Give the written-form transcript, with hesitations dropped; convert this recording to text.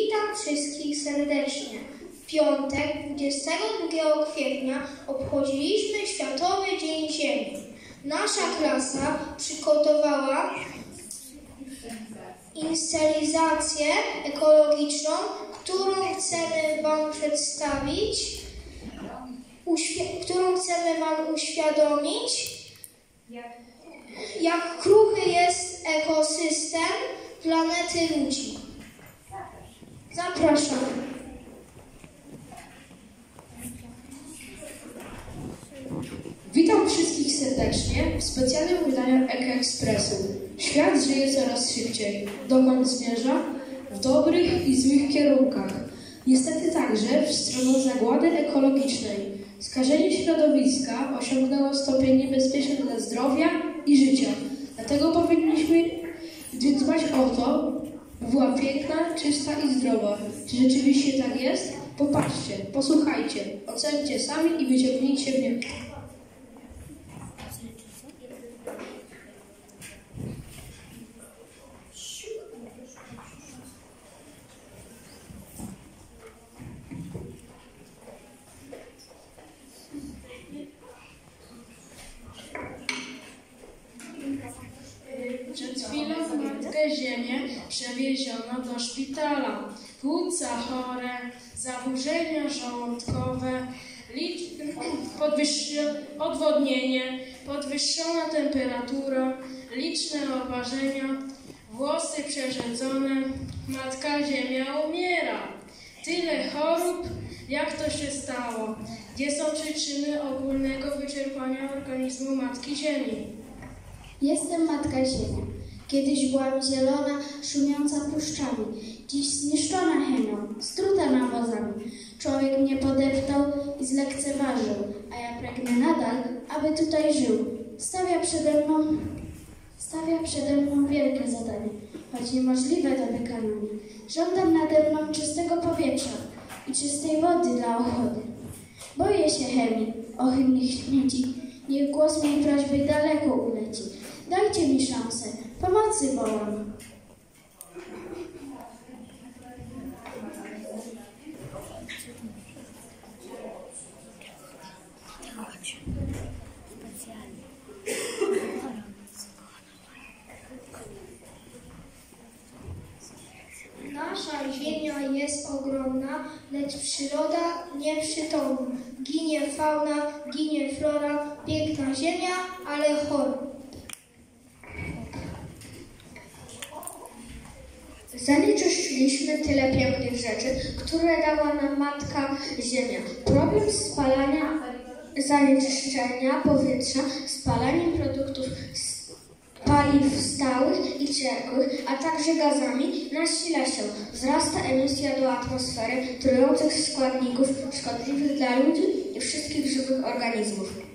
Witam wszystkich serdecznie. W piątek, 22 kwietnia, obchodziliśmy Światowy Dzień Ziemi. Nasza klasa przygotowała inscenizację ekologiczną, którą chcemy Wam przedstawić, którą chcemy Wam uświadomić, jak kruchy jest ekosystem planety ludzi. Zapraszam. Witam wszystkich serdecznie w specjalnym wydaniu Eko-Ekspresu. Świat żyje coraz szybciej. Dokąd zmierza? W dobrych i złych kierunkach. Niestety także w stronę zagłady ekologicznej. Skażenie środowiska osiągnęło stopień niebezpieczny dla zdrowia i życia. Dlatego powinniśmy dbać o to, by była piękna, czysta i zdrowa. Czy rzeczywiście tak jest? Popatrzcie, posłuchajcie, ocencie sami i wyciągnijcie wnioski. Przed chwilą Matkę Ziemię przewieziono do szpitala. Płuca chore, zaburzenia żołądkowe, odwodnienie, podwyższona temperatura, liczne oparzenia, włosy przerzedzone. Matka Ziemia umiera. Tyle chorób, jak to się stało? Gdzie są przyczyny ogólnego wyczerpania organizmu Matki Ziemi? Jestem Matka Ziemia. Kiedyś byłam zielona, szumiąca puszczami. Dziś zniszczona chemią, struta nawozami. Człowiek mnie podeptał i zlekceważył, a ja pragnę nadal, aby tutaj żył. Stawia przede mną wielkie zadanie, choć niemożliwe do wykonania. Żądam nade mną czystego powietrza i czystej wody dla ochody. Boję się chemii, ohydnych śmieci. Niech głos mej prośby daleko uleci. Dajcie mi szansę, pomocy wołam. Nasza Ziemia jest ogromna, lecz przyroda nieprzytomna. Ginie fauna, ginie flora, piękna Ziemia, ale chora. Zanieczyszczyliśmy tyle pięknych rzeczy, które dała nam Matka Ziemia. Problem spalania, zanieczyszczenia powietrza, spalaniem produktów paliw stałych i ciekłych, a także gazami nasila się. Wzrasta emisja do atmosfery trujących składników szkodliwych dla ludzi i wszystkich żywych organizmów.